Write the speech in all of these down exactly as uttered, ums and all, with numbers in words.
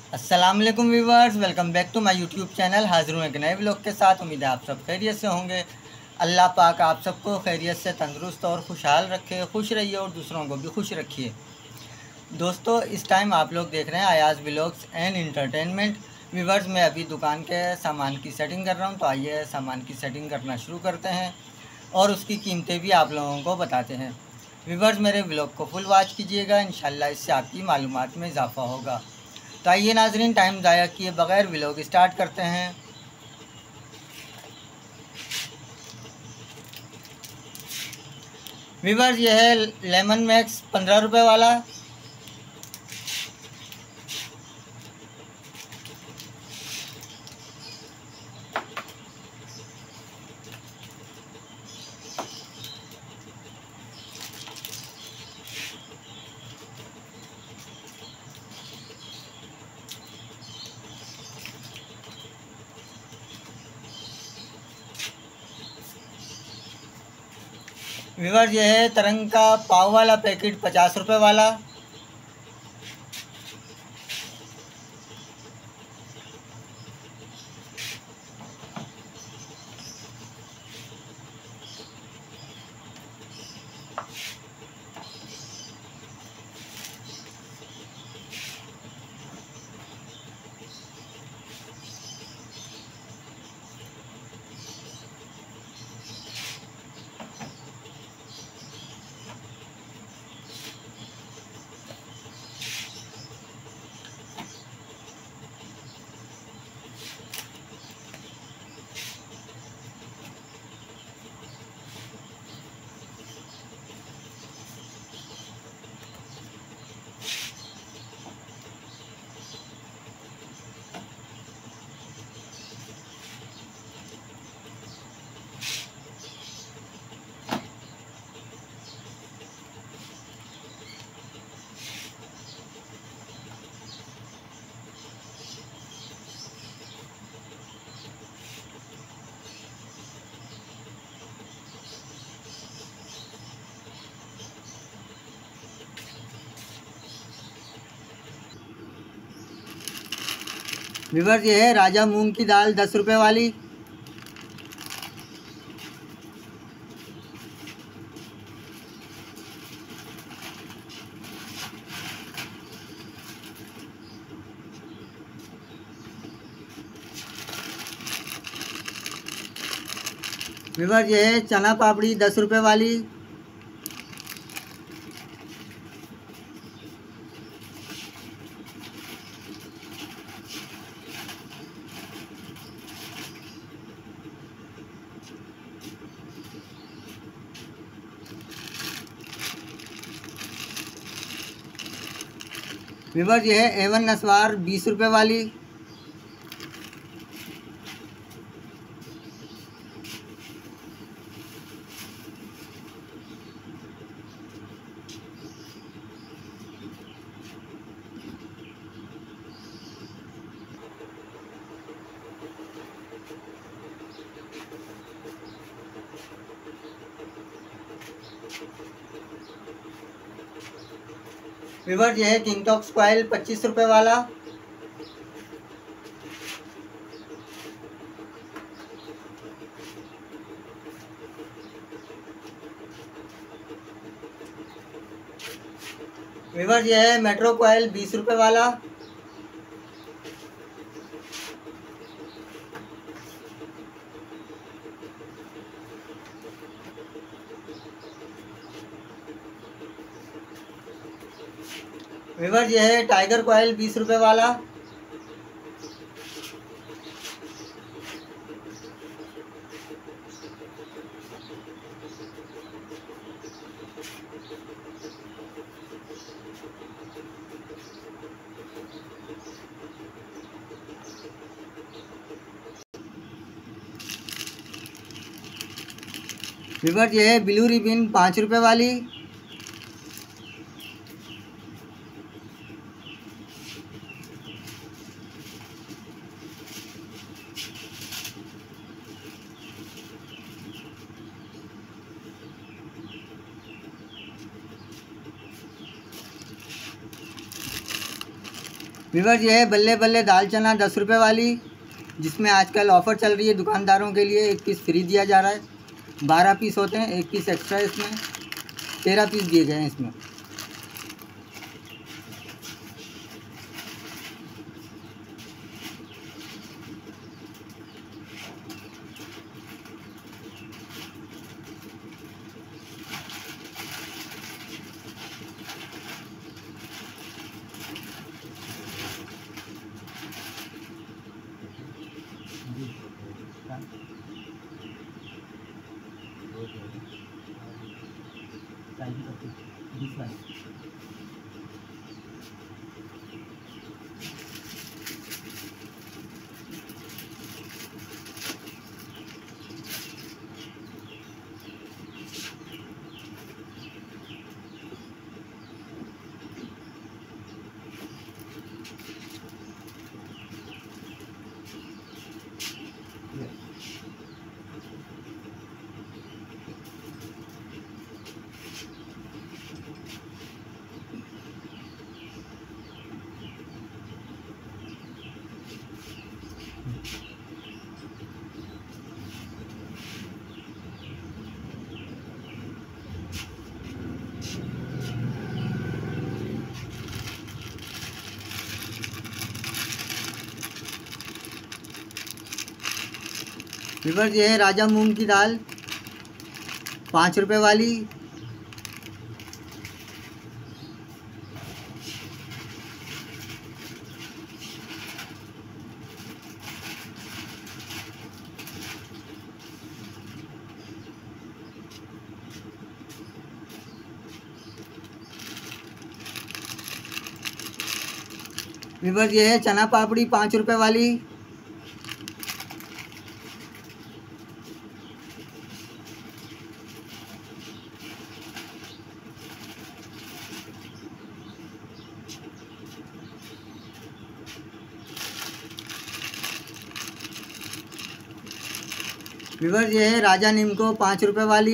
अस्सलाम वालेकुम viewers, welcome back to my YouTube channel. हाजिर हूँ एक नए व्लॉग के साथ। उम्मीद है आप सब खैरियत से होंगे। अल्लाह पाक आप सबको खैरियत से तंदुरुस्त और खुशहाल रखे, खुश रहिए और दूसरों को भी खुश रखिए। दोस्तों, इस टाइम आप लोग देख रहे हैं Ayaz vlogs and entertainment. Viewers, मैं अभी दुकान के सामान की सेटिंग कर रहा हूँ, तो आइए सामान की सेटिंग करना शुरू करते हैं और उसकी कीमतें भी आप लोगों को बताते हैं। व्यूवर्स, मेरे व्लॉग को फुल वॉच कीजिएगा, इंशाल्लाह इससे आपकी मालूमात में इजाफ़ा होगा। तो आइए नाजरीन, टाइम ज़ाया किए बगैर व्लॉग स्टार्ट करते हैं। व्यूवर्स, ये है लेमन मैक्स पंद्रह रुपये वाला। व्यूवर्स, ये है तरंग का पाव वाला पैकेट पचास रुपये वाला। व्यूवर्स, ये है राजा मूंग की दाल दस रुपये वाली। व्यूवर्स, ये है चना पापड़ी दस रुपये वाली। व्यूवर्स, ये है एवन नस्वार बीस रुपये वाली। व्यूवर्स, ये है किंगटॉक्स कॉइल पच्चीस रुपये वाला। व्यूवर्स, ये है मेट्रो कॉइल बीस रुपये वाला। व्यूवर्स, ये है टाइगर कॉइल बीस रुपये वाला। व्यूवर्स, ये है ब्लू रिबिन पाँच रुपये वाली। व्यूअर्स ये है बल्ले बल्ले दाल चना दस रुपये वाली, जिसमें आजकल ऑफ़र चल रही है दुकानदारों के लिए। एक पीस फ्री दिया जा रहा है। बारह पीस होते हैं, एक पीस एक्स्ट्रा, इसमें तेरह पीस दिए गए हैं इसमें। व्यूअर्स ये है राजा मूंग की दाल पाँच रुपये वाली। व्यूअर्स ये है चना पापड़ी पाँच रुपये वाली। व्यूअर्स ये है राजा नीमको पाँच रुपये वाली।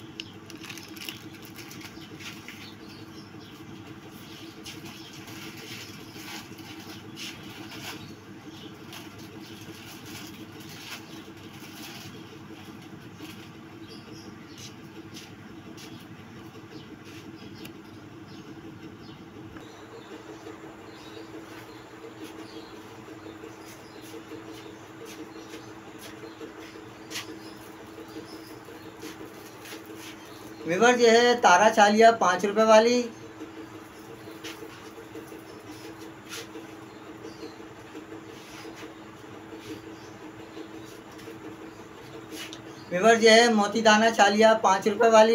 व्यूअर्स ये है तारा चालिया पाँच रुपये वाली। व्यूअर्स ये है मोती दाना चालिया पाँच रुपये वाली।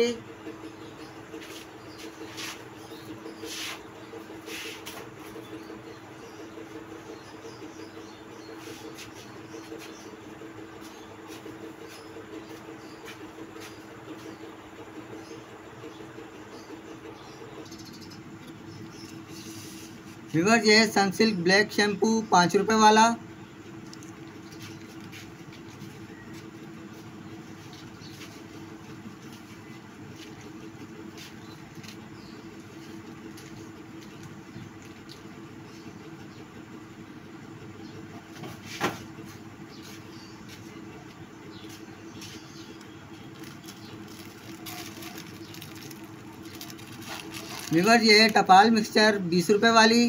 व्यूअर्स ये है सनसिल्क ब्लैक शैम्पू पाँच रुपये वाला। व्यूअर्स ये है टपाल मिक्सचर बीस रुपये वाली।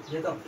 ये तो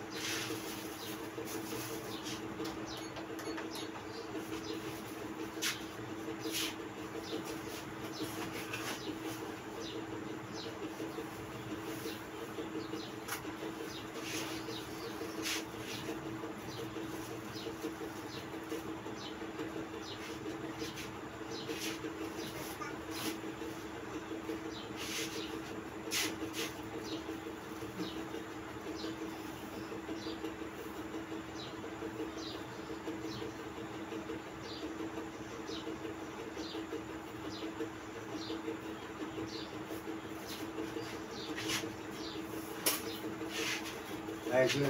ऐसे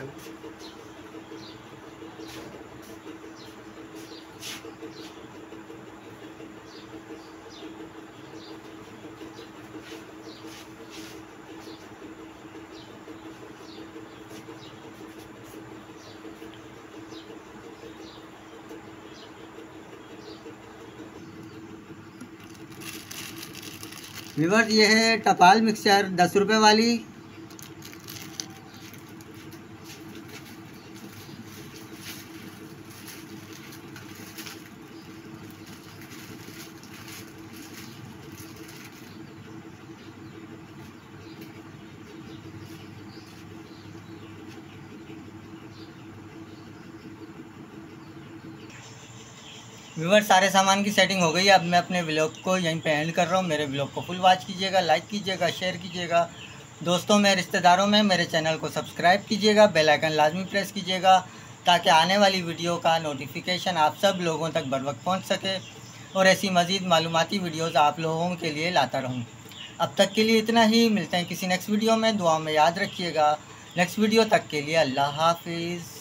व्यूअर्स, ये है टपाल मिक्सचर दस रुपए वाली। व्यूअर, सारे सामान की सेटिंग हो गई है। अब मैं अपने व्लॉग को यहीं पे एंड कर रहा हूँ। मेरे व्लॉग को फुल वॉच कीजिएगा, लाइक कीजिएगा, शेयर कीजिएगा, दोस्तों में, रिश्तेदारों में मेरे चैनल को सब्सक्राइब कीजिएगा, बेल आइकन लाजमी प्रेस कीजिएगा ताकि आने वाली वीडियो का नोटिफिकेशन आप सब लोगों तक बर वक्त पहुँच सके और ऐसी मज़ीद मालूमाती वीडियोज़ आप लोगों के लिए लाता रहूँ। अब तक के लिए इतना ही। मिलते हैं किसी नेक्स्ट वीडियो में। दुआ में याद रखिएगा। नेक्स्ट वीडियो तक के लिए अल्लाह हाफिज़।